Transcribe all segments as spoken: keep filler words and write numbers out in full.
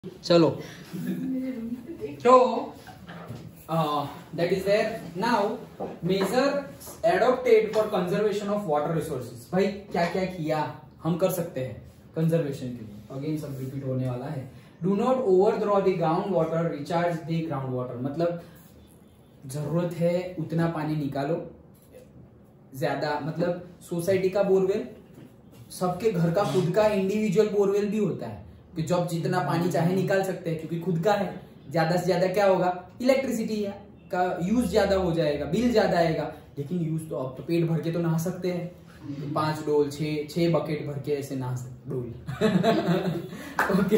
चलो तो that is there now major adopted for conservation of water resources. भाई क्या क्या किया हम कर सकते हैं कंजर्वेशन के लिए, अगेन सब रिपीट होने वाला है। Do not overdraw the ground water, recharge the ground water, मतलब जरूरत है उतना पानी निकालो, ज्यादा मतलब सोसाइटी का बोरवेल, सबके घर का खुद का इंडिविजुअल बोरवेल भी होता है कि जब जितना पानी चाहे निकाल सकते हैं क्योंकि खुद का है। ज्यादा से ज्यादा क्या होगा, इलेक्ट्रिसिटी का यूज ज्यादा हो जाएगा, बिल ज्यादा आएगा, लेकिन यूज तो अब तो पेट भर के तो नहा सकते हैं, पांच डोल छह छह बकेट भर के ऐसे नहा सकते डोल ओके।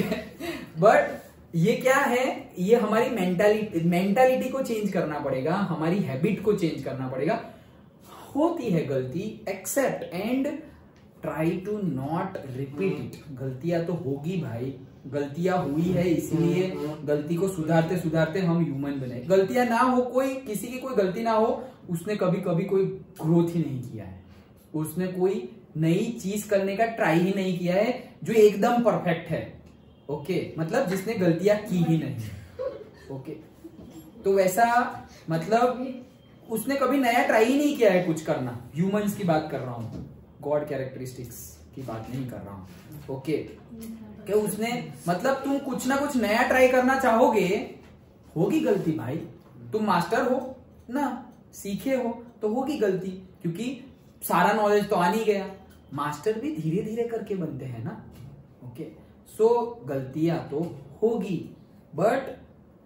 बट ये क्या है, ये हमारी मेंटालिटी मेंटालिटी को चेंज करना पड़ेगा, हमारी हैबिट को चेंज करना पड़ेगा। होती है गलती, accept and try to not repeat it. गलतियां तो होगी भाई, गलतियां हुई है इसीलिए गलती को सुधारते सुधारते हम ह्यूमन बने। गलतियां ना हो, कोई किसी की कोई गलती ना हो, उसने कभी कभी कोई ग्रोथ ही नहीं किया है, उसने कोई नई चीज करने का ट्राई ही नहीं किया है जो एकदम परफेक्ट है। ओके मतलब जिसने गलतियां की ही नहीं। ओके तो वैसा मतलब उसने कभी नया ट्राई ही नहीं किया है कुछ करना। ह्यूमंस की बात कर रहा हूं, गॉड कैरेक्टरिस्टिक्स की बात नहीं कर रहा हूं। ओके कि उसने मतलब तुम कुछ ना कुछ नया ट्राई करना चाहोगे, होगी गलती भाई। तुम मास्टर हो ना, सीखे हो तो होगी गलती, क्योंकि सारा नॉलेज तो आ नहीं गया। मास्टर भी धीरे धीरे करके बनते हैं ना। ओके सो गलतियां तो होगी, but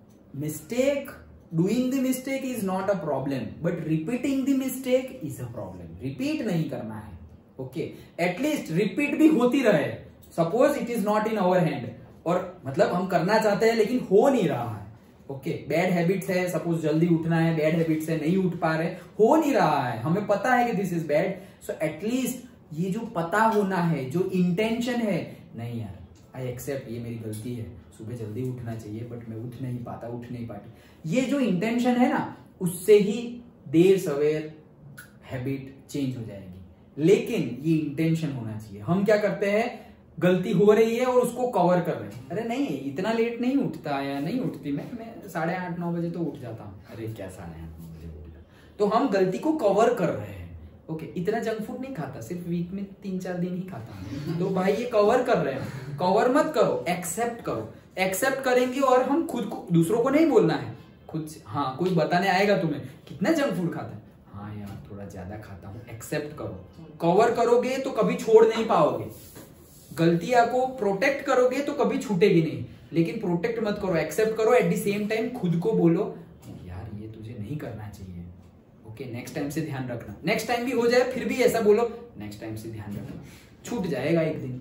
mistake doing the mistake is not a problem, but repeating the mistake is a problem. Repeat नहीं करना है। ओके एटलीस्ट रिपीट भी होती रहे। Suppose it is not in our hand, और मतलब हम करना चाहते हैं लेकिन हो नहीं रहा है। ओके बैड हैबिट्स है, सपोज जल्दी उठना है, बैड हैबिट्स है, नहीं उठ पा रहे, हो नहीं रहा है, हमें पता है कि this is bad. So at least ये जो पता होना है, जो इंटेंशन है, नहीं यार आई एक्सेप्ट ये मेरी गलती है, सुबह जल्दी उठना चाहिए बट मैं उठ नहीं पाता उठ नहीं पाती, ये जो इंटेंशन है ना, उससे ही देर सवेर हैबिट चेंज हो जाएगी। लेकिन ये इंटेंशन होना चाहिए। हम क्या करते हैं, गलती हो रही है और उसको कवर कर रहे हैं। अरे नहीं इतना लेट नहीं उठता या नहीं उठती मैं मैं साढ़े आठ नौ बजे तो उठ जाता हूँ। अरे क्या साढ़े आठ नौ बजे उठ जाता, तो हम गलती को कवर कर रहे हैं। ओके इतना जंक फूड नहीं खाता, सिर्फ वीक में तीन चार दिन ही खाता हूँ, तो भाई ये कवर कर रहे हैं। कवर मत करो, एक्सेप्ट करो। एक्सेप्ट करेंगे और हम खुद को, दूसरों को नहीं बोलना है, खुद से। हाँ कोई बताने आएगा तुम्हें कितना जंक फूड खाता है, हाँ यार थोड़ा ज्यादा खाता हूँ, एक्सेप्ट करो। कवर करोगे तो कभी छोड़ नहीं पाओगे, गलतियां को प्रोटेक्ट करोगे तो कभी छूटेगी नहीं। लेकिन प्रोटेक्ट मत करो, एक्सेप्ट करो, एट द सेम टाइम खुद को बोलो यार ये तुझे नहीं करना चाहिए। ओके नेक्स्ट टाइम से ध्यान रखना। नेक्स्ट टाइम भी हो जाए फिर भी ऐसा बोलो, नेक्स्ट टाइम से ध्यान रखना, छूट जाएगा एक दिन,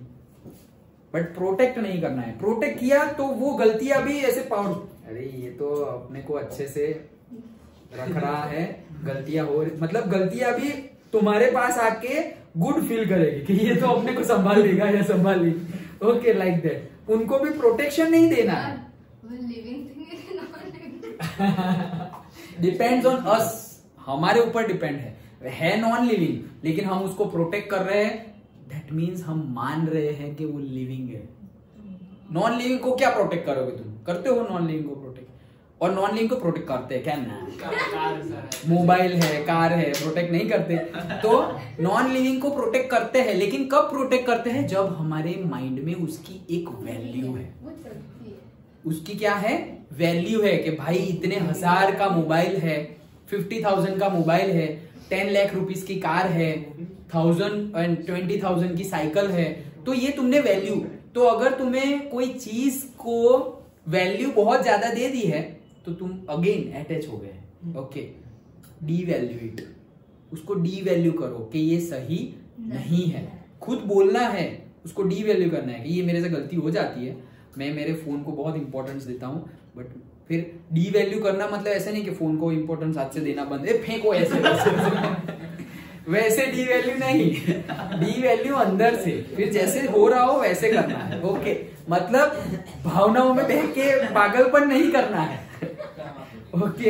बट प्रोटेक्ट नहीं करना है। प्रोटेक्ट किया तो वो गलतियां भी ऐसे पावर, अरे ये तो अपने को अच्छे से रख रहा है, गलतियां हो, मतलब गलतियां भी तुम्हारे पास आके गुड फील करेगी कि ये तो अपने को संभाल लेगा या संभाल लेगी। ओके लाइक दैट, उनको भी प्रोटेक्शन नहीं देना है। डिपेंड्स ऑन अस, हमारे ऊपर डिपेंड है। है नॉन लिविंग लेकिन हम उसको प्रोटेक्ट कर रहे हैं, दैट मीन्स हम मान रहे हैं कि वो लिविंग है। नॉन लिविंग को क्या प्रोटेक्ट करोगे तुम? करते हो नॉन लिविंग को प्रोटेक्ट, और नॉन लिविंग को प्रोटेक्ट करते हैं क्या? ना मोबाइल है, कार है, प्रोटेक्ट नहीं करते। तो नॉन लिविंग को प्रोटेक्ट करते हैं, लेकिन कब प्रोटेक्ट करते हैं? जब हमारे माइंड में उसकी एक वैल्यू है। उसकी क्या है? वैल्यू है कि भाई इतने हजार का मोबाइल है, फिफ्टी थाउजेंड का मोबाइल है, टेन लाख रुपीज की कार है, थाउजेंड एंड ट्वेंटी थाउजेंड की साइकिल है, तो ये तुमने वैल्यू। तो अगर तुम्हें कोई चीज को वैल्यू बहुत ज्यादा दे दी है तो तुम अगेन अटैच हो गए। ओके डी वैल्यू इट, उसको डी वैल्यू करो कि ये सही नहीं है। खुद बोलना है, उसको डी वैल्यू करना है कि ये मेरे से गलती हो जाती है, मैं मेरे फोन को बहुत इंपॉर्टेंस देता हूँ, बट फिर डी वैल्यू करना मतलब ऐसे नहीं कि फोन को इंपॉर्टेंस आज से देना बंद है, फेंको ऐसे वैसे डी वैल्यू नहीं, डी वैल्यू अंदर से, फिर जैसे हो रहा हो वैसे करना है। ओके मतलब भावनाओं में बह के पागलपन नहीं करना है। Okay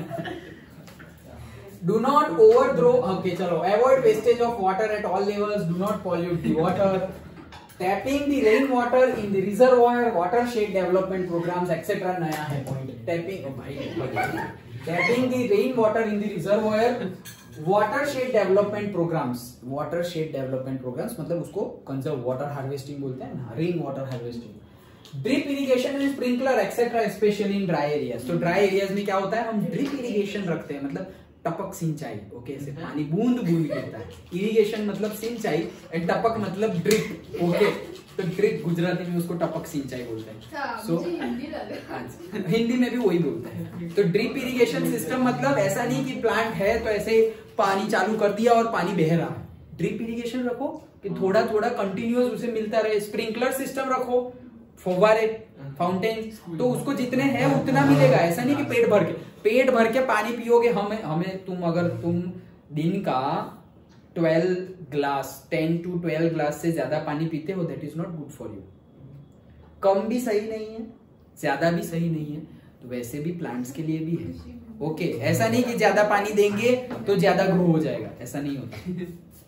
do not overthrow. Okay चलो, avoid wastage of water at all levels, do not pollute the water, tapping the rain water in the reservoir, watershed development programs etcetera नया है पॉइंट। टैपिंग भाई tapping the rain water in the reservoir, watershed development programs. Watershed development programs मतलब उसको conserve water harvesting बोलते हैं ना, rain water harvesting. Drip irrigation and sprinkler etcetera specially in dry areas. तो dry areas में क्या होता है, हम ड्रिप इरिगेशन रखते हैं, मतलब टपक सिंचाई। ओके, ऐसे पानी बूंद बूंद गिरता है। इरिगेशन मतलब सिंचाई एंड टपक मतलब ड्रिप। ओके, तो ड्रिप गुजराती में उसको टपक सिंचाई बोलते हैं। सो so, हिंदी में भी वही बोलते हैं। तो ड्रिप इरिगेशन सिस्टम मतलब ऐसा नहीं कि प्लांट है तो ऐसे पानी चालू कर दिया और पानी बह रहा है। ड्रिप इरिगेशन रखो कि थोड़ा थोड़ा कंटिन्यूअस उसे मिलता रहे। स्प्रिंकलर सिस्टम रखो, फव्वारे, फाउंटेन, तो उसको जितने हैं उतना मिलेगा। ऐसा नहीं कि पेट भर के पेट भर के पानी पियोगे। हमें हमें तुम अगर तुम दिन का twelve glass ten to twelve glass से ज्यादा पानी पीते हो, that is not good for you. कम भी सही नहीं है, ज्यादा भी सही नहीं है, तो वैसे भी प्लांट्स के लिए भी है। ओके, ऐसा नहीं कि ज्यादा पानी देंगे तो ज्यादा ग्रो हो जाएगा, ऐसा नहीं होता।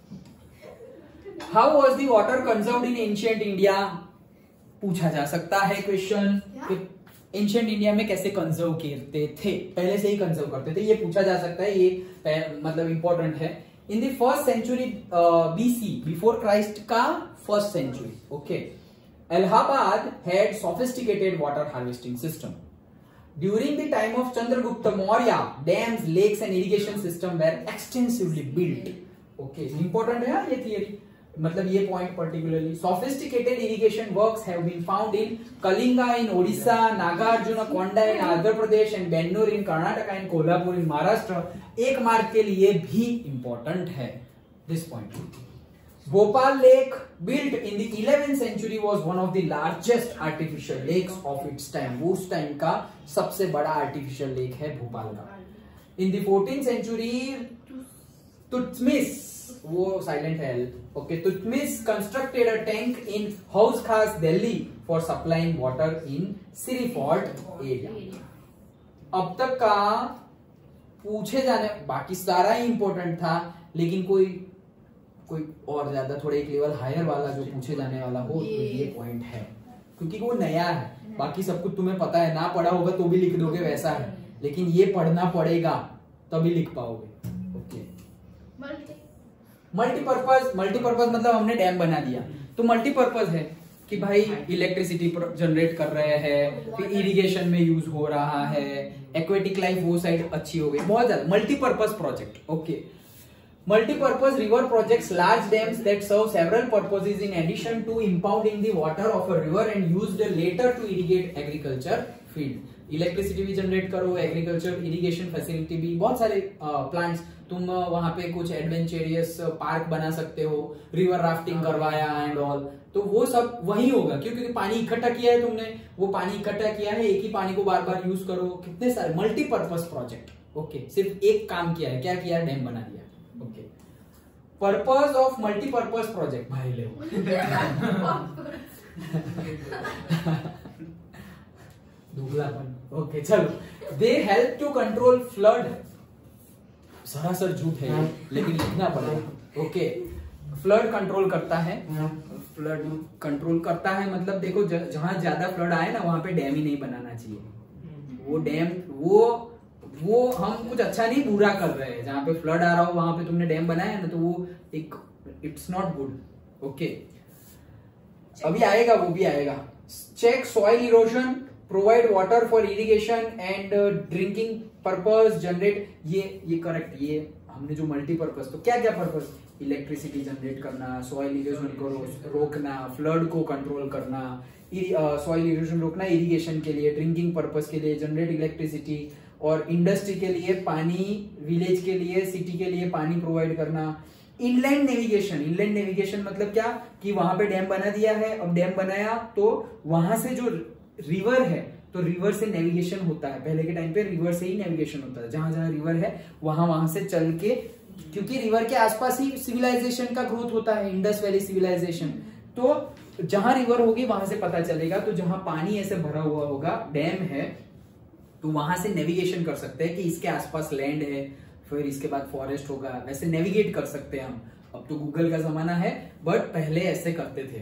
How was the water conserved in ancient India, पूछा जा सकता है क्वेश्चन। एंशिएंट इंडिया में कैसे कंजर्व करते थे, पहले से ही कंजर्व करते थे, ये पूछा जा सकता है। ये मतलब इंपॉर्टेंट है। In the first century BC, before Christ का first century, okay, Allahabad had sophisticated water harvesting system. During the time of Chandragupta Maurya, dams, lakes and irrigation system were extensively built. Okay, important है ये थियरी, मतलब ये point particularly. Sophisticated irrigation works have been found in Kalinga in Odisha, Nagarjunakonda in Andhra Pradesh and Bennur in Karnataka and Kolhapur in Maharashtra. एक mark के लिए भी important है this point. Bhopal lake built in the eleventh century was one of the largest artificial lakes of its time। वो उस time का सबसे बड़ा आर्टिफिशियल लेक है भोपाल का। In the fourteenth century, तुतमिस, वो साइलेंट है, ओके, तुतमिस constructed a tank in Hauz Khas Delhi for supplying water in Siri Fort area. अब तक का पूछे जाने, बाकी सारा ही इंपॉर्टेंट था, लेकिन कोई कोई और ज्यादा थोड़े एक लेवल हायर वाला जो पूछे जाने वाला हो, तो ये पॉइंट है, क्योंकि वो नया है। बाकी सब कुछ तुम्हें पता है, ना पढ़ा होगा तो भी लिख दोगे, वैसा है, लेकिन ये पढ़ना पड़ेगा तभी लिख पाओगे। ओके, मल्टीपर्पज, मल्टीपर्पज मतलब हमने डैम बना दिया, तो मल्टीपर्पज है कि भाई इलेक्ट्रिसिटी जनरेट कर रहे हैं, फिर इरिगेशन में यूज हो रहा है, एक्वेटिक लाइफ वो साइड अच्छी हो गई, बहुत ज्यादा multipurpose project. Okay, multi-purpose river projects, large dams that serve several purposes in addition to impounding the water of a river and used later to irrigate agriculture field। Electricity भी generate करो, agriculture irrigation facility भी, बहुत सारे plants, तुम वहां पे कुछ adventurous park बना सकते हो, रिवर राफ्टिंग करवाया एंड ऑल, तो वो सब वही होगा, क्योंकि पानी इकट्ठा किया है तुमने, वो पानी इकट्ठा किया है, एक ही पानी को बार बार यूज करो, कितने सारे मल्टीपर्पज प्रोजेक्ट। ओके, सिर्फ एक काम किया है, क्या किया है, डैम बना दिया। Okay, purpose of multipurpose project, भाई ले दुगलापन। ओके, चलो, they help to control flood, सरासर झूठ है लेकिन लिखना पड़ेगा। ओके, फ्लड कंट्रोल करता है, फ्लड कंट्रोल करता है मतलब देखो, जहां ज्यादा फ्लड आए ना वहां पे डैम ही नहीं बनाना चाहिए। वो डैम वो वो हम कुछ अच्छा नहीं बुरा कर रहे हैं, जहां पे फ्लड आ रहा हो वहां पे तुमने डैम बनाया ना, तो वो एक इट्स नॉट गुड। ओके, अभी आएगा, वो भी आएगा। Check soil erosion, provide water for irrigation and drinking purpose, generate, ये ये करेक्ट, ये हमने जो मल्टीपर्पज, तो क्या क्या पर्पस, इलेक्ट्रिसिटी जनरेट करना, सॉइल इरोजन को रोकना, फ्लड को कंट्रोल करना, सॉइल इरोजन रोकना इरिगेशन के लिए, ड्रिंकिंग पर्पस के लिए, जनरेट इलेक्ट्रिसिटी, और इंडस्ट्री के लिए पानी, विलेज के लिए, सिटी के लिए पानी प्रोवाइड करना। इनलैंड नेविगेशन, इनलैंड नेविगेशन मतलब क्या कि वहां पे डैम बना दिया है, अब डैम बनाया तो वहां से जो रिवर है, तो रिवर से नेविगेशन होता है, पहले के टाइम पे रिवर से ही नेविगेशन होता है, जहां जहां रिवर है वहां वहां से चल के, क्योंकि रिवर के आसपास ही सिविलाइजेशन का ग्रोथ होता है, इंडस वैली सिविलाइजेशन, तो जहां रिवर होगी वहां से पता चलेगा, तो जहां पानी ऐसे भरा हुआ होगा, डैम है, तो वहां से नेविगेशन कर सकते हैं कि इसके आसपास लैंड है, फिर इसके बाद फॉरेस्ट होगा, वैसे नेविगेट कर सकते हैं हम। अब तो गूगल का जमाना है, बट पहले ऐसे करते थे हम।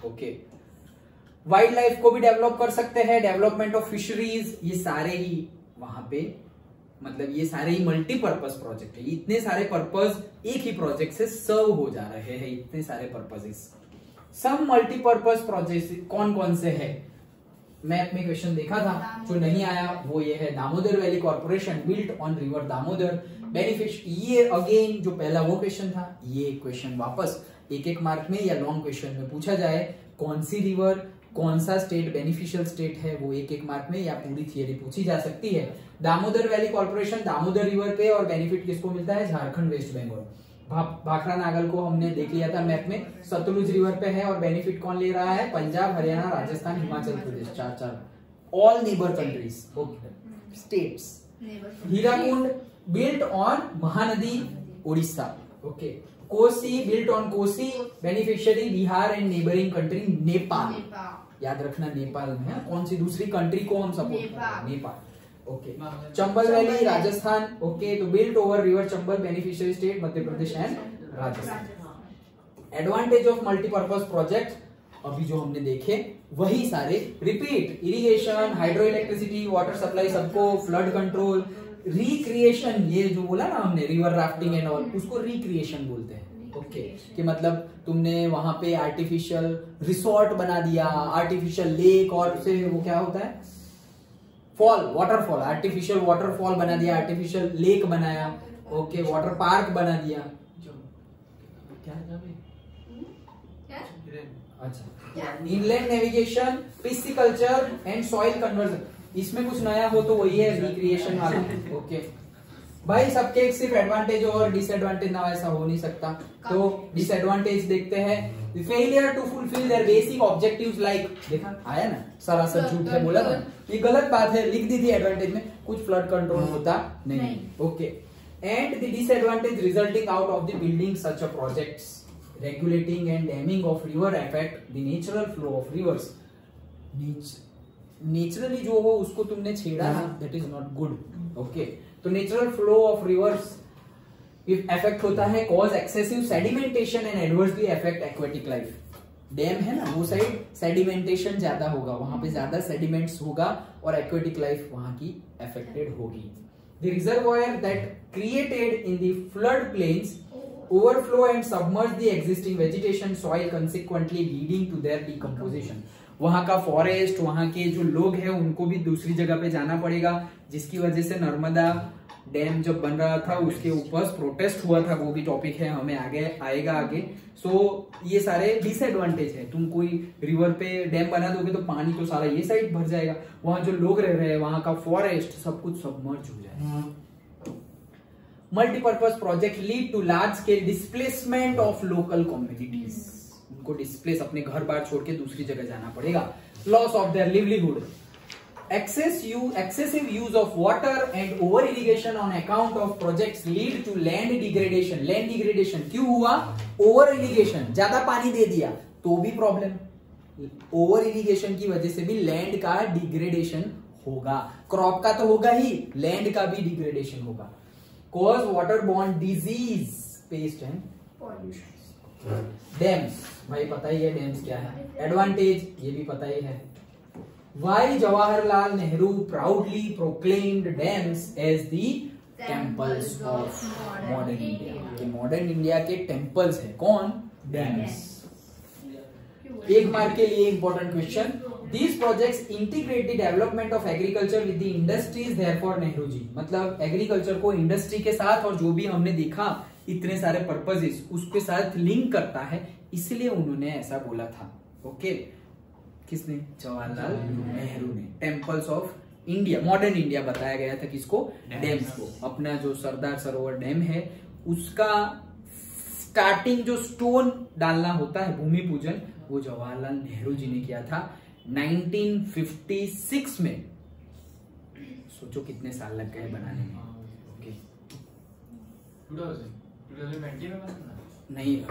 ओके। वाइल्ड लाइफ को भी डेवलप कर सकते हैं, डेवलपमेंट ऑफ फिशरीज, ये सारे ही वहां पे मतलब ये सारे ही मल्टीपर्पज प्रोजेक्ट है। इतने सारे पर्पज एक ही प्रोजेक्ट से सर्व हो जा रहे हैं, इतने सारे पर्पजेस। सम मल्टीपर्पज प्रोजेक्ट कौन कौन से है? मैप में क्वेश्चन देखा था, जो नहीं आया वो ये है, Damodar valley corporation built on river Damodar, benefit. ये अगेन जो पहला वो क्वेश्चन था, ये क्वेश्चन वापस एक एक मार्क में या लॉन्ग क्वेश्चन में पूछा जाए, कौन सी रिवर, कौन सा स्टेट बेनिफिशियल स्टेट है, वो एक एक मार्क में या पूरी थियरी पूछी जा सकती है। Damodar valley corporation Damodar river पे, और बेनिफिट किसको मिलता है? झारखंड, वेस्ट बंगाल। भा, भाखड़ा नागल को हमने देख लिया था मैप में, सतलुज रिवर पे है, और बेनिफिट कौन ले रहा है? पंजाब, हरियाणा, राजस्थान, हिमाचल प्रदेश, चार चार all neighbour countries, okay states. Hirakud built on Mahanadi, Orissa, okay. Kosi built on Kosi, beneficiary Bihar and neighbouring country Nepal. याद रखना नेपाल में है, कौन सी दूसरी कंट्री को हम सपोर्ट कर रहे हैं? Nepal, okay. Chambal valley Rajasthan, okay. तो built over river Chambal, beneficiary state Madhya Pradesh and Rajasthan. Advantage of multipurpose project अभी जो हमने देखे वही सारे repeat, irrigation, hydro electricity, water supply सबको, फ्लड कंट्रोल, रिक्रिएशन, ये जो बोला ना हमने रिवर राफ्टिंग एंड ऑल, उसको रिक्रिएशन बोलते हैं, ओके okay. कि मतलब तुमने वहां पे आर्टिफिशियल रिसोर्ट बना दिया, आर्टिफिशियल लेक, और से वो क्या होता है? फॉल, वाटरफॉल, आर्टिफिशियल वाटरफॉल बना दिया, आर्टिफिशियल लेक बनाया, ओके, वाटर पार्क बना दिया। क्या अच्छा, inland navigation, pisciculture and soil conversion, इसमें कुछ नया हो तो वही है रिक्रिएशन वाला, ओके। भाई सबके सिर्फ एडवांटेज और डिसएडवांटेज ना, ऐसा हो नहीं सकता। तो डिसएडवांटेज देखते हैं, failure to fulfil their basic objectives like, देखा आया ना, सरासर झूठ है बोला था, ये गलत बात है, लिख दी थी एडवांटेज में, कुछ फ्लड कंट्रोल होता नहीं, okay. And the disadvantage resulting out of the building such a projects, regulating and damming of river affect the natural flow of rivers. Naturally जो हो उसको तुमने छेड़ा, that is not good, okay. तो natural flow of rivers if affect होता है, cause excessive sedimentation and adversely affect aquatic life. Dam है ना वो साइड, सेडिमेंटेशन ज्यादा होगा, वहां पे ज्यादा सेडिमेंट्स होगा और एक्वेटिक लाइफ वहां की अफेक्टेड होगी। The reservoir that created in the flood plains overflow and submerge the existing vegetation soil, consequently leading to their decomposition. वहां का फॉरेस्ट, वहां के जो लोग हैं उनको भी दूसरी जगह पे जाना पड़ेगा, जिसकी वजह से नर्मदा डैम जब बन रहा था उसके ऊपर प्रोटेस्ट हुआ था, वो भी टॉपिक है, हमें आगे आएगा आगे। सो so, ये सारे डिसएडवांटेज है। तुम कोई रिवर पे डैम बना दोगे तो पानी तो सारा ये साइड भर जाएगा, वहां जो लोग रह रहे हैं, वहां का फॉरेस्ट सब कुछ सबमर्ज हो जाएगा। Multipurpose project lead to large scale displacement of local communities, उनको डिस्प्लेस, अपने घर बार छोड़ के दूसरी जगह जाना पड़ेगा। Loss of their livelihood, access you excessive use of water and over irrigation on account of projects lead to land degradation. Land degradation क्यों हुआ? ओवर इरिगेशन, ज्यादा पानी दे दिया तो भी प्रॉब्लम, ओवर इरिगेशन की वजह से भी लैंड का डिग्रेडेशन होगा, क्रॉप का तो होगा ही, लैंड का भी डिग्रेडेशन होगा। Cause waterborne disease, pest and pollution. Dams, भाई पता ही है डैम्स क्या है, एडवांटेज ये भी पता ही है। Why Jawaharlal Nehru proudly proclaimed dams as the temples of modern India. Modern India के टेम्पल्स है कौन? डैम्स। एक मार्क के लिए important question, These projects integrate the development of agriculture with the industries, therefore Nehru ji, मतलब एग्रीकल्चर को इंडस्ट्री के साथ और जो भी हमने देखा इतने सारे पर्पजेस उसके साथ लिंक करता है, इसलिए उन्होंने ऐसा बोला था, ओके। किसने? जवाहरलाल नेहरू ने। Temples of India, modern India बताया गया था किसको? डैम्स को। अपना जो सरदार सरोवर डैम है उसका स्टार्टिंग जो स्टोन डालना होता है, भूमि पूजन, वो जवाहरलाल नेहरू जी ने किया था नाइनटीन फिफ्टी सिक्स में। सोचो कितने साल लग गए बनाने में, ओके। नहीं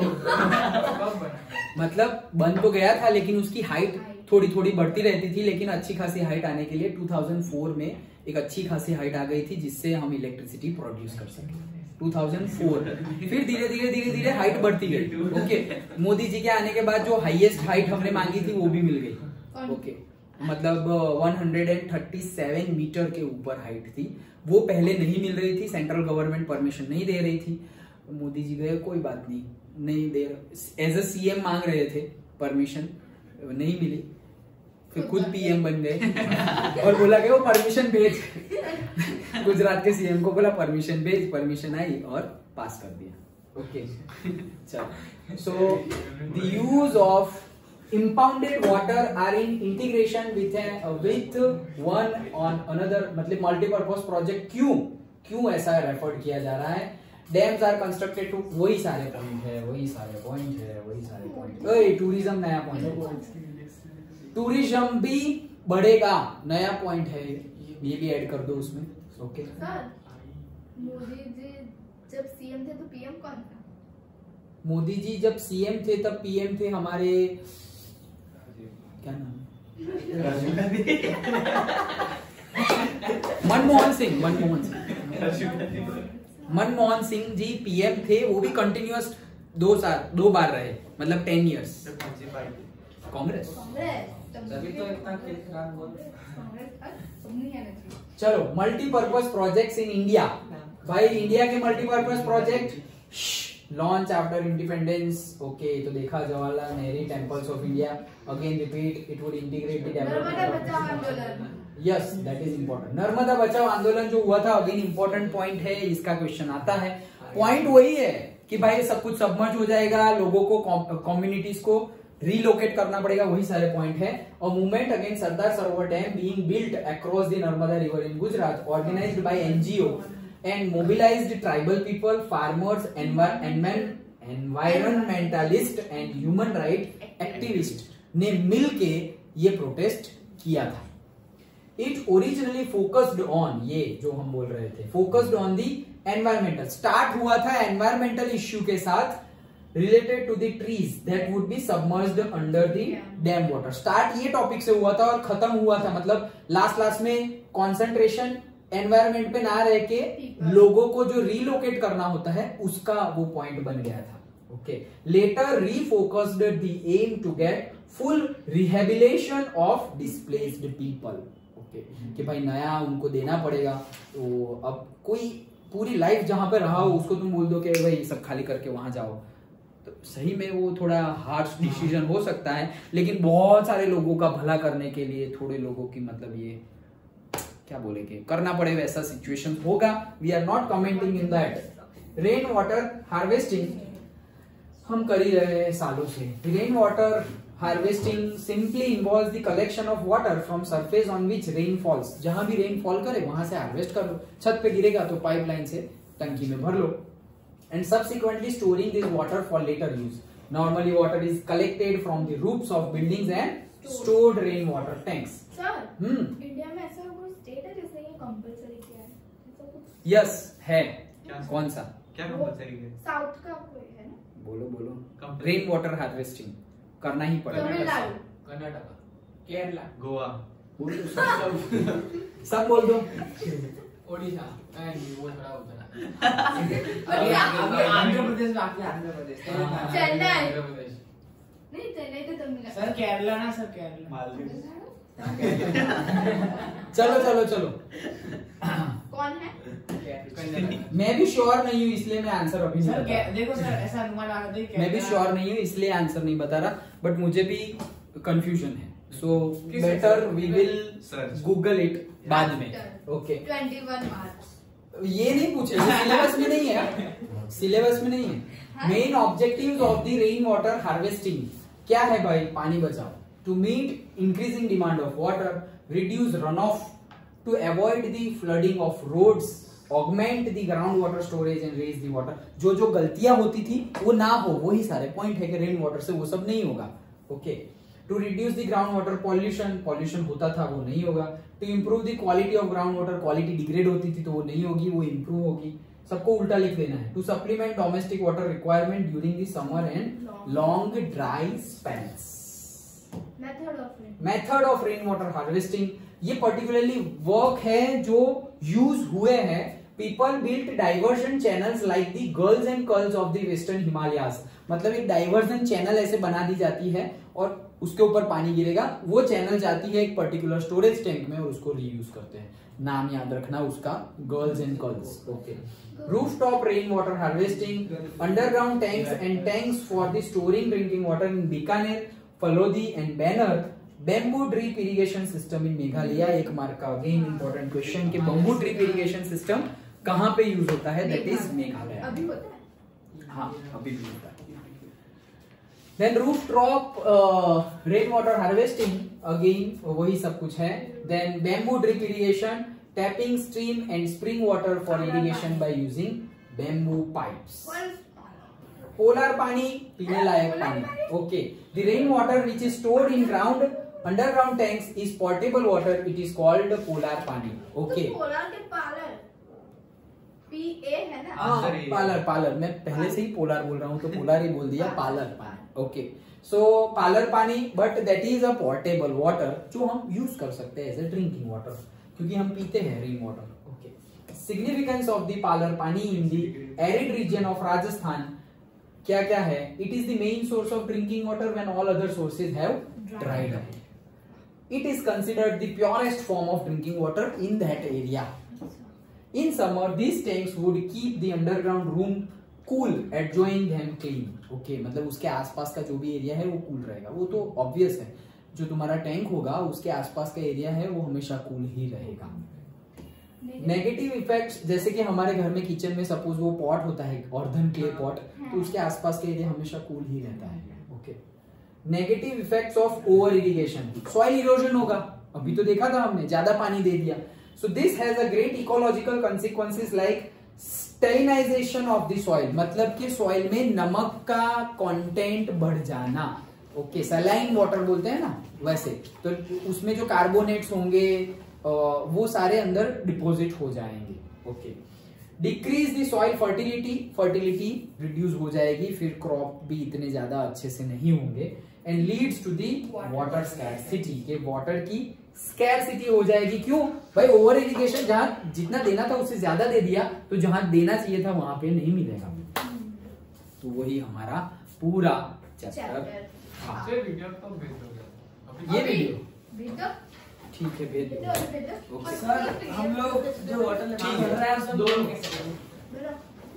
मतलब बन तो गया था लेकिन उसकी हाइट थोड़ी थोड़ी बढ़ती रहती थी, लेकिन अच्छी खासी हाइट आने के लिए टू थाउजेंड फोर में एक अच्छी खासी हाइट आ गई थी जिससे हम इलेक्ट्रिसिटी प्रोड्यूस कर सके। Two thousand four. फिर धीरे धीरे धीरे धीरे हाइट बढ़ती गई। ओके, मोदी जी के आने के बाद जो हाईएस्ट हाइट हमने मांगी थी वो भी मिल गई। ओके, मतलब one hundred thirty seven meter के ऊपर हाइट थी, वो पहले नहीं मिल रही थी, सेंट्रल गवर्नमेंट परमिशन नहीं दे रही थी। मोदी जी गए, कोई बात नहीं, नहीं दे, एज अ सीएम मांग रहे थे परमिशन, नहीं मिली, फिर खुद पीएम बन गए और बोला कि वो परमिशन भेज। गुजरात के सीएम को बोला परमिशन भेज, परमिशन आई और पास कर दिया। ओके, चलो, so the use of impounded water are in integration with a, uh, with one on another, मतलब मल्टीपर्पज प्रोजेक्ट। क्यों क्यों ऐसा रेफर किया जा रहा है? डैम्स आर कंस्ट्रक्टेड टू, वही सारे पॉइंट है, वही सारे पॉइंट है, वही सारे पॉइंट। ओए, टूरिज्म नया पॉइंट है, टूरिज्म भी बढ़ेगा, नया पॉइंट है, ये भी ऐड कर दो उसमें। ओके सर, मोदी जी जब सीएम थे तो पीएम कौन था? मोदी जी जब सीएम थे तब पीएम थे हमारे, क्या नाम? मनमोहन सिंह। मनमोहन सिंह मनमोहन सिंह जी पीएम थे, वो भी कंटिन्यूअस दो साल दो बार रहे, मतलब टेन इयर्स। कांग्रेस तभी तो इतना चलो, मल्टीपर्पज प्रोजेक्ट्स इन इंडिया। भाई इंडिया के multipurpose project launch after independence. Okay, तो देखा Jawaharlal Nehru temples of India, again repeat, it would integrate the development. Yes, that is important. Narmada Bachao Andolan जो हुआ था, अगेन इंपॉर्टेंट पॉइंट है, इसका क्वेश्चन आता है। पॉइंट वही है कि भाई सब कुछ सबमर्ज हो जाएगा, लोगों को, कम्युनिटीज को रिलोकेट करना पड़ेगा, वही सारे पॉइंट है। और movement against Sardar Sarovar dam being built across the Narmada river in Gujarat, organized by NGO and mobilized tribal people, farmers, environmentalist and human right activist ने मिलके ये प्रोटेस्ट किया था। It originally focused on, ये जो हम बोल रहे थे, focused on the environmental, start हुआ था environmental issue के साथ, related to the trees that would be submerged under the dam water। start ये टॉपिक से हुआ था और खत्म हुआ था, मतलब लास्ट लास्ट में कंसंट्रेशन एनवायरमेंट पे ना रह के लोगों को जो रीलोकेट करना होता है उसका वो पॉइंट बन गया था। Okay, later refocused the aim to get full rehabilitation of displaced people. Okay, कि भाई नया उनको देना पड़ेगा, तो अब कोई पूरी लाइफ जहां पे रहा हो उसको तुम बोल दो कि भाई सब खाली करके वहां जाओ, तो सही में वो थोड़ा हार्श डिसीजन हो सकता है, लेकिन बहुत सारे लोगों का भला करने के लिए थोड़े लोगों की, मतलब ये क्या बोलेंगे, करना पड़े वैसा सिचुएशन होगा। We are not commenting in that. Rain water harvesting हम कर ही रहे हैं सालों से। Rain water harvesting simply involves the collection of water from surface on which rain falls. जहां भी रेन फॉल करे वहां से हार्वेस्ट कर लो, छत पे गिरेगा तो पाइपलाइन से टंकी में भर लो, and subsequently storing this water for later use. Normally water is collected from the roofs of buildings and stored rain water tanks. Sir, hmm India में ऐसा कोई स्टेट है जिसने ये कंपलसरी किया है? ऐसा कुछ? यस है। कौन सा? क्या कंपलसरी है? साउथ का कोई है ना? बोलो बोलो। रेन वाटर हार्वेस्टिंग करना ही पड़ेगा। तमिलनाडु, कर्नाटका, केरला, गोवा, बोल दो, सब सब बोल दो। ओडिशा, वो थोड़ा उधर अभी अभी आंध्र प्रदेश बाकी, आंध्र प्रदेश, चेन्नई। आंध्र प्रदेश नहीं, चेन्नई तो तमिलनाडु। सर केरला ना, सर केरला, मालदीव। चलो चलो चलो, कौन है? मैं भी श्योर नहीं हूँ इसलिए मैं आंसर अभी नहीं सर बता रहा। देखो सर, ऐसा अनुमान लगा दे। मैं भी श्योर नहीं हूँ इसलिए आंसर नहीं बता रहा, बट मुझे भी कंफ्यूजन है, so better we will Google it बाद में। ओके, इक्कीस मार्च। ये नहीं पूछे, सिलेबस में नहीं है, सिलेबस में नहीं है। Main objectives of the rain water harvesting क्या है भाई? पानी बचाओ, to meet increasing demand of water, reduce run off, to avoid the flooding of roads, augment the ground water storage and raise the water. जो जो गलतियां होती थी वो ना हो, वही सारे पॉइंट है कि रेन वाटर से वो सब नहीं होगा। Okay, to reduce the ground water pollution, pollution होता था वो नहीं होगा। To improve the quality of ground water, quality degrade होती थी तो वो नहीं होगी, वो इंप्रूव होगी। सबको उल्टा लिख देना है। To supplement domestic water requirement during the summer and long dry spells. Method of rain method of rain water harvesting, ये पर्टिकुलरली वर्क है जो यूज हुए हैं people built diversion channels like the guls and kuls of the western Himalayas. मतलब एक diversion channel ऐसे बना दी जाती है और उसके ऊपर पानी गिरेगा, वो चैनल जाती है एक पर्टिकुलर स्टोरेज टैंक में और उसको रीयूज करते हैं। नाम याद रखना उसका, guls and kuls. Okay. Rooftop rain water harvesting, underground tanks and tanks for the storing drinking water in Bikaner, Phalodi and Barmer, bamboo drip irrigation system in Meghalaya. एक मार्क का अगेन इंपॉर्टेंट क्वेश्चन कि बेम्बू ड्रिप इरिगेशन सिस्टम कहां पे यूज होता है, that is Meghalaya. अभी होता है, हाँ अभी भी होता है। Then rooftop rain water harvesting, again वही सब कुछ है। Then bamboo drip irrigation, tapping stream and spring water for irrigation by using bamboo pipes. Palar pani, पीने लायक पानी। Okay. The rain water which is stored in ground underground tanks is portable water, it is called palar pani. Okay. Palar के palar P A है ना। हाँ parlour, parlour मैं पहले से ही पोलर बोल रहा हूँ तो पोलर ही बोल दिया, palar pani. Okay. So palar pani, but that is a portable water जो हम यूज कर सकते हैं एज अ ड्रिंकिंग वाटर, क्योंकि हम पीते हैं rain water. Okay. Significance of the palar pani in the arid region of Rajasthan क्या क्या है? It is the main source of drinking water when all other sources have dried up. It is considered the purest form of drinking water in that area. In summer, these tanks would keep the underground room cool, adjoining them clean. Okay, मतलब उसके आसपास का जो भी area है वो cool रहेगा। वो तो ऑब्वियस है, जो तुम्हारा टैंक होगा उसके आसपास का एरिया है वो हमेशा कूल ही रहेगा। नेगेटिव इफेक्ट्स, जैसे कि हमारे घर में किचन में सपोज वो पॉट होता है अर्धन क्ले पॉट, तो उसके आसपास का एरिया हमेशा कूल ही रहता है। Okay. Negative effects of over irrigation, soil erosion होगा, अभी तो देखा था हमने, ज्यादा पानी दे दिया। So this has a great ecological consequences like sterilization of the soil, मतलब कि सॉइल में नमक का कंटेंट बढ़ जाना। ओके, सलाइन वाटर बोलते हैं ना वैसे, तो उसमें जो कार्बोनेट्स होंगे वो सारे अंदर डिपोजिट हो जाएंगे। Okay. Decrease the soil fertility, fertility reduce हो जाएगी, फिर क्रॉप भी इतने ज्यादा अच्छे से नहीं होंगे। And leads to the water scarcity, के वाटर की स्कैरसिटी हो जाएगी। क्यों भाई? ओवर इरिगेशन, जहां जितना देना था उससे ज्यादा दे दिया, तो जहां देना चाहिए था वहां पे नहीं मिलेगा। तो वही हमारा पूरा चैप्टर। हाँ ये वीडियो तो भेज दोगे? ये वीडियो भेज दो, ठीक है, भेज भेज दो। दो, भेज दो। ओके। सर हम लोग जो वाटर लेवल बढ़ रहा है उसे हम लोग कैसे करें? बोलो।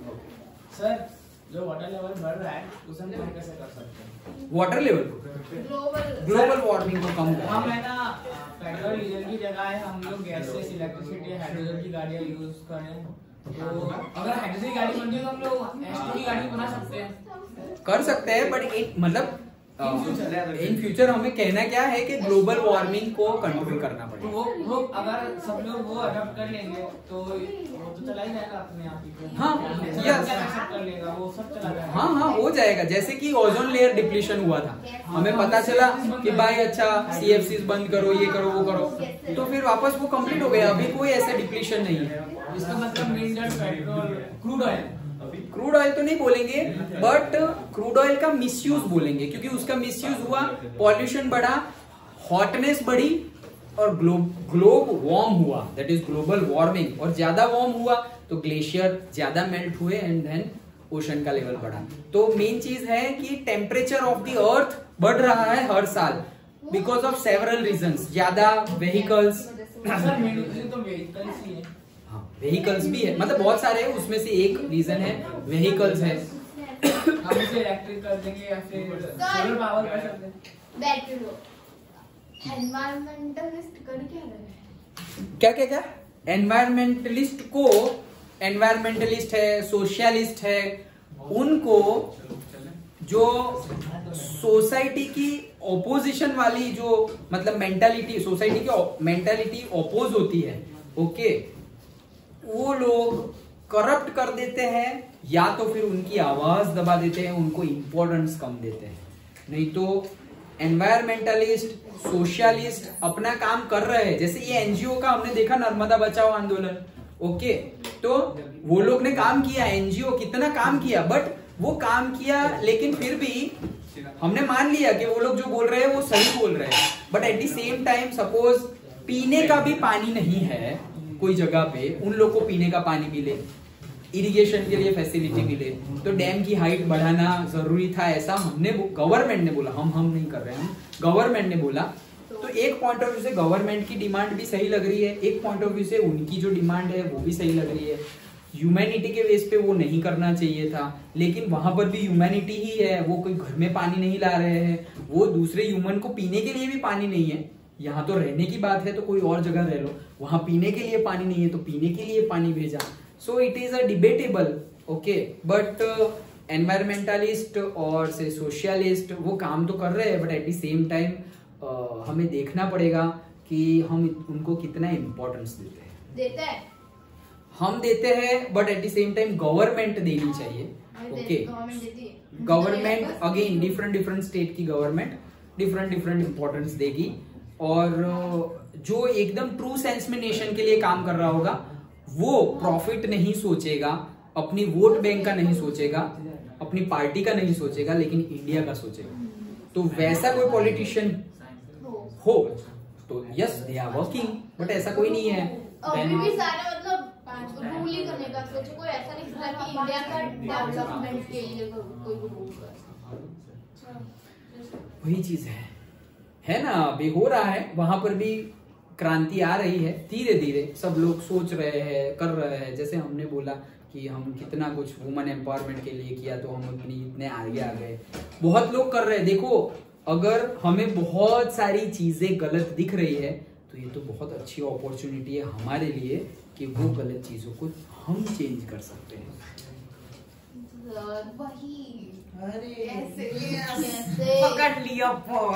सर जो वाटर लेवल बढ़ रहा है उसे हम कम कैसे कर सकते हैं? वाटर लेवल को, ग्लोबल ग्लोबल वार्मिंग को कम हम करना। है ना पेट्रोल डीजल की जगह है हम लोग गैसेस, इलेक्ट्रिसिटी, हाइड्रोजन की गाड़ियां यूज करें। तो अगर हाइड्रोजन की गाड़ी बनती है तो हम लोग एसटी की गाड़ी बना सकते हैं। कर सकते हैं, बट एक मतलब इन फ्यूचर हमें कहना क्या है कि ग्लोबल वार्मिंग को कंट्रोल करना तो पड़ेगा। वो वो अगर सब लोग वो अडॉप्ट कर लेंगे तो वो तो चला ही जाएगा अपने आप ही। हाँ, yes. yes. कर लेगा वो सब चला जाएगा। हाँ हाँ हो जाएगा, जैसे कि ओजोन लेयर डिप्लीशन हुआ था, हमें पता चला कि भाई अच्छा सीएफसीज बंद करो, ये करो वो करो, तो फिर वापस वो कंप्लीट हो गया। अभी कोई ऐसा डिप्लीशन नहीं है। इसका मतलब mineral, petrol, crude oil, crude oil तो नहीं बोलेंगे, बट क्रूड ऑयल का मिसयूज बोलेंगे, क्योंकि उसका मिसयूज हुआ, पॉल्यूशन बढ़ा, हॉटनेस बढ़ी और ग्लोब ग्लोब वार्म हुआ, दैट इज ग्लोबल वार्मिंग। और ज्यादा वार्म हुआ तो ग्लेशियर ज्यादा मेल्ट हुए एंड देन ओशन का लेवल बढ़ा। तो मेन चीज है कि टेम्परेचर ऑफ द अर्थ बढ़ रहा है हर साल बिकॉज ऑफ सेवरल रीजंस। ज्यादा व्हीकल्स, सर मेन तो व्हीकल्स ही है। व्हीकल्स भी है, मतलब बहुत सारे हैं, उसमें से एक रीजन है व्हीकल्स है। हम इसे इलेक्ट्रिक कर देंगे या फिर सोलर पावर कर सकते हैं। Battery low. एनवायरमेंटलिस्ट कर क्या रहे हैं? क्या क्या क्या? एनवायरमेंटलिस्ट को, एनवायरमेंटलिस्ट है, सोशलिस्ट है, उनको जो सोसाइटी की ओपोजिशन वाली जो मतलब मेंटालिटी, सोसाइटी की मेंटालिटी ओपोज होती है, ओके, वो लोग करप्ट कर देते हैं या तो फिर उनकी आवाज दबा देते हैं, उनको इंपॉर्टेंस कम देते हैं। नहीं तो एनवायरमेंटलिस्ट, सोशलिस्ट अपना काम कर रहे हैं। जैसे ये एनजीओ का हमने देखा, नर्मदा बचाओ आंदोलन, ओके, तो वो लोग ने काम किया, एनजीओ कितना काम किया, बट वो काम किया लेकिन फिर भी हमने मान लिया कि वो लोग जो बोल रहे हैं वो सही बोल रहे हैं। But at the same time suppose पीने का भी पानी नहीं है, कोई जगह पे उन लोग को पीने का पानी मिले, इरिगेशन के लिए फैसिलिटी मिले, तो डैम की हाइट बढ़ाना जरूरी था, ऐसा हमने गवर्नमेंट ने बोला। हम हम नहीं कर रहे हैं, गवर्नमेंट ने बोला। तो एक पॉइंट ऑफ व्यू से गवर्नमेंट की डिमांड भी सही लग रही है, एक पॉइंट ऑफ व्यू से उनकी जो डिमांड है वो भी सही लग रही है। ह्यूमैनिटी के बेस पे वो नहीं करना चाहिए था, लेकिन वहां पर भी ह्यूमैनिटी ही है, वो कोई घर में पानी नहीं ला रहे हैं, वो दूसरे ह्यूमन को पीने के लिए भी पानी नहीं है। यहाँ तो रहने की बात है तो कोई और जगह रह लो, वहां पीने के लिए पानी नहीं है तो पीने के लिए पानी भेजा। So it is a debatable, okay, but environmentalist और से सोशलिस्ट वो काम तो कर रहे हैं, but at the same time हमें देखना पड़ेगा कि हम उनको कितना इम्पोर्टेंस देते हैं। देते हैं हम देते हैं, but at the same time government देनी चाहिए, ओके। गवर्नमेंट देती है, government again different different state की गवर्नमेंट डिफरेंट डिफरेंट इंपॉर्टेंस देगी, और जो एकदम ट्रू सेंस में नेशन के लिए काम कर रहा होगा वो प्रॉफिट नहीं सोचेगा, अपनी वोट बैंक का नहीं सोचेगा, अपनी पार्टी का नहीं सोचेगा, लेकिन इंडिया का सोचेगा। तो वैसा कोई पॉलिटिशियन हो तो yes they are working, but ऐसा कोई नहीं है। अभी भी सारे मतलब रूल ही करने का सोचो, कोई ऐसा नहीं सोचा कि इंडिया का डेवलपमेंट के लिए कोई रूल करे। वही चीज है है ना, अभी हो रहा है, वहां पर भी क्रांति आ रही है धीरे धीरे, सब लोग सोच रहे हैं, कर रहे हैं। जैसे हमने बोला कि हम कितना कुछ वुमेन एम्पावरमेंट के लिए किया, तो हम अपनी इतने आगे आ गए, बहुत लोग कर रहे हैं। देखो, अगर हमें बहुत सारी चीजें गलत दिख रही है तो ये तो बहुत अच्छी अपॉर्चुनिटी है हमारे लिए कि वो गलत चीजों को हम चेंज कर सकते हैं। वही अरे पकड़ लिया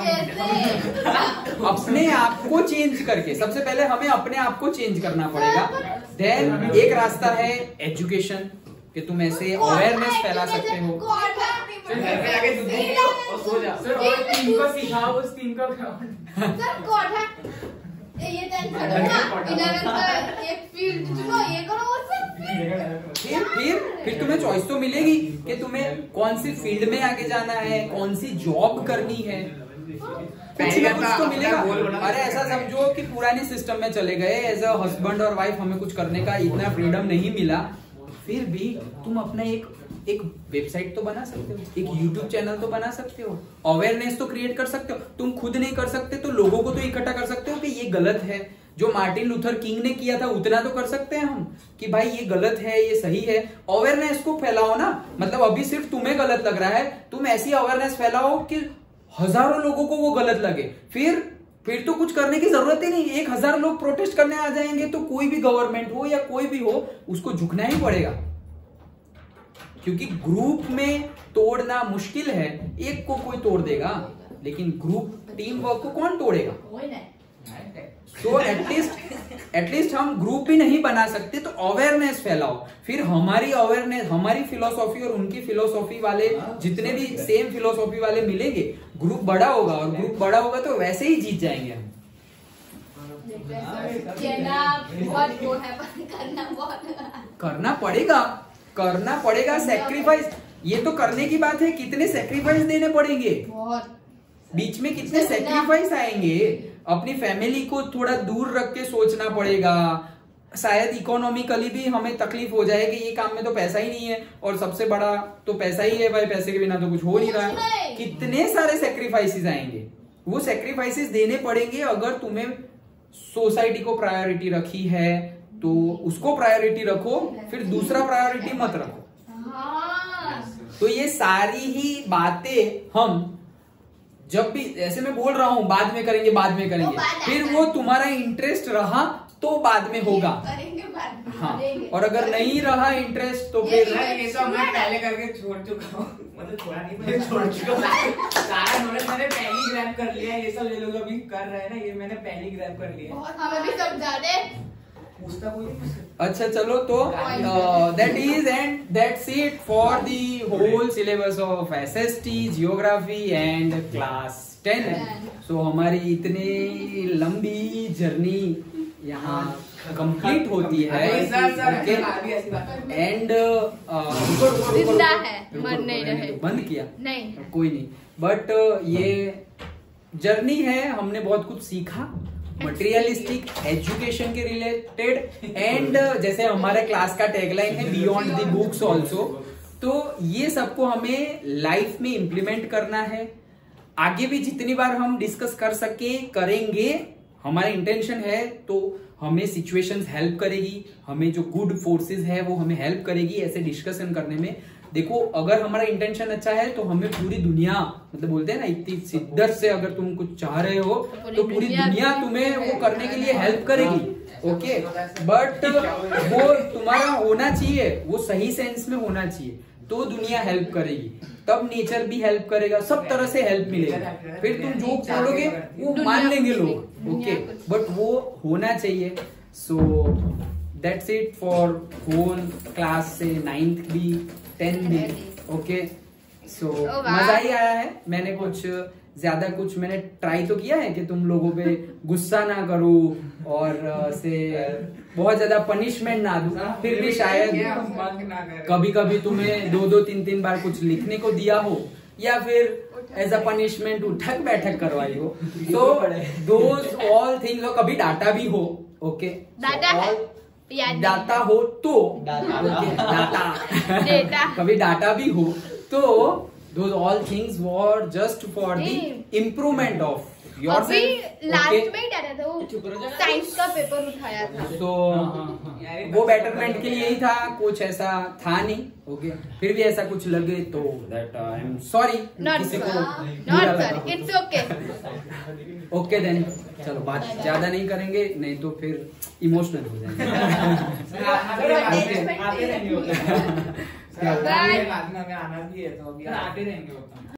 अपने आप को चेंज करके, सबसे पहले हमें अपने आप को चेंज करना पड़ेगा। देन एक रास्ता है एजुकेशन, कि तुम ऐसे अवेयरनेस फैला सकते हो। घर पे जाके दूध पियो और सो जा। सर और टीम को सिखाओ, उस टीम को सर कौन है ये टेंशन ना इलेवन का एक फील्ड चुनो, ये करो वो सब फिर फिर फिर तुम्हें चॉइस तो मिलेगी कि तुम्हें कौन सी फील्ड में आगे जाना है, कौन सी जॉब करनी है, कुछ ना कुछ तो मिलेगा। अरे ऐसा समझो कि पुराने सिस्टम में चले गए, एज अ हस्बैंड और वाइफ हमें कुछ करने का इतना फ्रीडम नहीं मिला, फिर भी तुम अपना एक एक वेबसाइट तो बना सकते हो, एक यूट्यूब चैनल तो बना सकते हो, अवेयरनेस तो क्रिएट कर सकते हो। तुम खुद नहीं कर सकते तो लोगों को तो इकट्ठा कर सकते हो कि ये गलत है। जो मार्टिन लूथर किंग ने किया था उतना तो कर सकते हैं हम कि भाई ये गलत है, ये सही है। अवेयरनेस को फैलाओ ना, मतलब अभी सिर्फ तुम्हें गलत लग रहा है, तुम ऐसी अवेयरनेस फैलाओ कि हजारों लोगों को वो गलत लगे, फिर फिर तो कुछ करने की जरूरत ही नहीं। एक हजार लोग प्रोटेस्ट करने आ जाएंगे तो कोई भी गवर्नमेंट हो या कोई भी हो उसको झुकना ही पड़ेगा, क्योंकि ग्रुप में तोड़ना मुश्किल है। एक को कोई तोड़ देगा, लेकिन ग्रुप टीम वर्क को कौन तोड़ेगा? तो एटलीस्ट एटलीस्ट हम ग्रुप भी नहीं बना सकते तो अवेयरनेस फैलाओ। फिर हमारी अवेयरनेस, हमारी फिलोसॉफी और उनकी फिलोसॉफी वाले जितने भी सेम फिलोसॉफी वाले मिलेंगे, ग्रुप बड़ा होगा, और ग्रुप बड़ा होगा तो वैसे ही जीत जाएंगे हम। बहुत वो है, करना बहुत करना पड़ेगा, करना पड़ेगा सैक्रिफाइस। ये तो करने की बात है, कितने सैक्रिफाइस देने पड़ेंगे, बहुत बीच में कितने सैक्रिफाइस आएंगे। अपनी फैमिली को थोड़ा दूर रख के सोचना पड़ेगा, शायद इकोनॉमिकली भी हमें तकलीफ हो जाए कि ये काम में तो पैसा ही नहीं है, और सबसे बड़ा तो पैसा ही है भाई, पैसे के बिना तो कुछ हो नहीं रहा है। कितने सारे सैक्रिफाइसेस आएंगे, वो सैक्रिफाइसेस देने पड़ेंगे। अगर तुम्हें सोसाइटी को प्रायोरिटी रखी है तो उसको प्रायोरिटी रखो, फिर दूसरा प्रायोरिटी मत रखो। तो ये सारी ही बातें हम जब भी, ऐसे मैं बोल रहा हूं बाद में करेंगे बाद में करेंगे, फिर वो तुम्हारा इंटरेस्ट रहा तो बाद में होगा, हाँ। और अगर नहीं रहा इंटरेस्ट तो फिर ये तो मैं पहले करके छोड़ चुका हूँ, मतलब थोड़ा नहीं मैंने छोड़ चुका हूँ। सारा नॉलेज मैंने पहले ही ग्रैब कर लिया है। ये सब ये लोग अभी कर रहे हैं ना, ये मैंने पहले ही ग्रैब कर लिया है। हमें भी समझा दे। पूछता कोई नहीं। अच्छा चलो, तो that is and that's it for the whole syllabus of SST, geography and class ten. So हमारी इतनी लंबी जर्नी यहाँ कंप्लीट होती है, एंड जिंदा है, मर नहीं रहे। बंद किया नहीं, कोई नहीं, बट ये जर्नी है, हमने बहुत कुछ सीखा, मटेरियलिस्टिक, एजुकेशन के रिलेटेड एंड जैसे हमारे क्लास का टैगलाइन है बियॉन्ड द बुक्स ऑल्सो। तो ये सबको हमें लाइफ में इम्प्लीमेंट करना है। आगे भी जितनी बार हम डिस्कस कर सके करेंगे, हमारा इंटेंशन है। तो हमें सिचुएशंस हेल्प करेगी, हमें जो गुड फोर्सेस है वो हमें हेल्प करेगी ऐसे डिस्कशन करने में। देखो अगर हमारा इंटेंशन अच्छा है तो हमें पूरी दुनिया, मतलब बोलते हैं ना इतनी शिद्दत से अगर तुम कुछ चाह रहे हो तो पूरी दुनिया तुम्हें वो करने के लिए हेल्प करेगी। ओके, बट वो तुम्हारा होना चाहिए, वो सही सेंस में होना चाहिए, तो दुनिया हेल्प करेगी, तब नेचर भी हेल्प करेगा, सब तरह से हेल्प मिलेगा। फिर तुम जो बोलोगे वो मान लेंगे लोग। ओके, बट वो होना चाहिए। So that's it for whole class से नाइन्थ भी टेंथ भी। ओके, सो मजा ही आया है। मैंने कुछ ज्यादा कुछ मैंने ट्राई तो किया है कि तुम लोगों पे गुस्सा ना करूं और से बहुत ज्यादा पनिशमेंट ना दूं। फिर भी शायद कभी कभी तुम्हें दो दो तीन तीन बार कुछ लिखने को दिया हो या फिर एज अ पनिशमेंट उठक बैठक करवाई हो। तो दोज ऑल थिंग्स, और कभी डाटा भी हो। ओके, डाटा है डाटा हो तो डाटा डेटा कभी डाटा भी हो तो those all things were just for the improvement of अभी yourself। लास्ट में ही डाटा था, वो साइंस का पेपर उठाया था। तो वो बेटरमेंट के लिए ही था, कुछ ऐसा था नहीं। ओके, फिर भी ऐसा कुछ लगे तो that I am sorry. Not not sorry, it's okay. Okay then, चलो बात ज्यादा नहीं करेंगे, नहीं तो फिर इमोशनल हो जाएंगे। आते रहेंगे, बाद में हमें आना भी है तो अभी आते रहेंगे।